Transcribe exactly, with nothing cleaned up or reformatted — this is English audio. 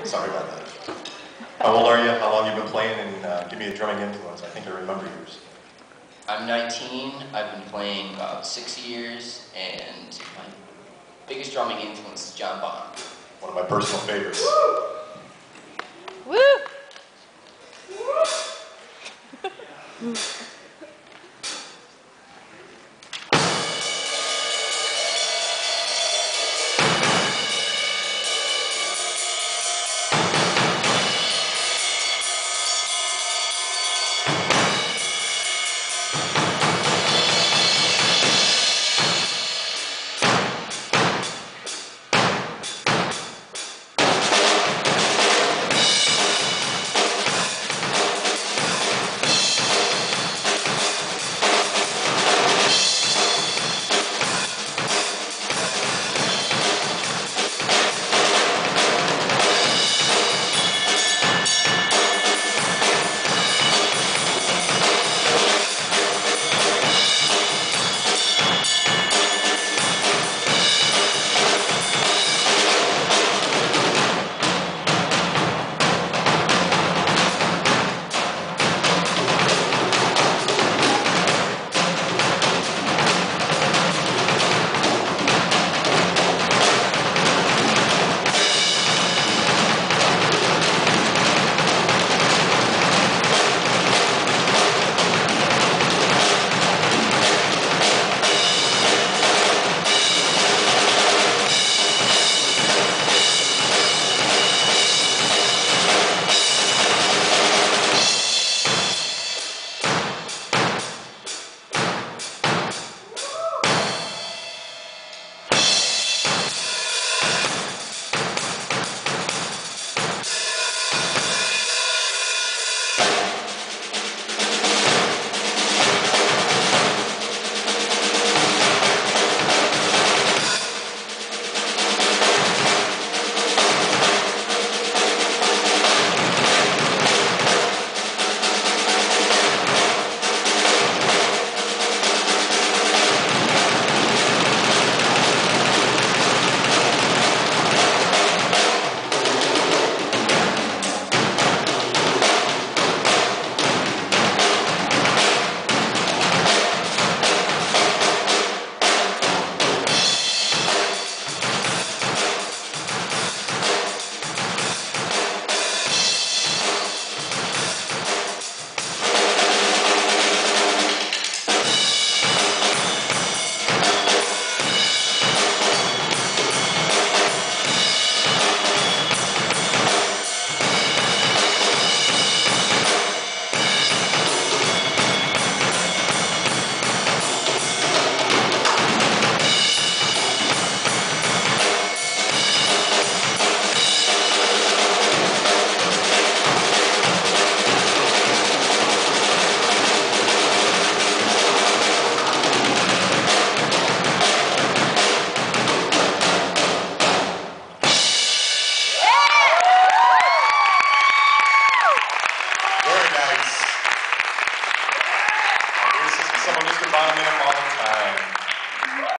Sorry about that. How old are you? How long have you been playing? And uh, give me a drumming influence. I think I remember yours. I'm nineteen. I've been playing about six years, and my biggest drumming influence is John Bonham. One of my personal favorites. Woo! Woo!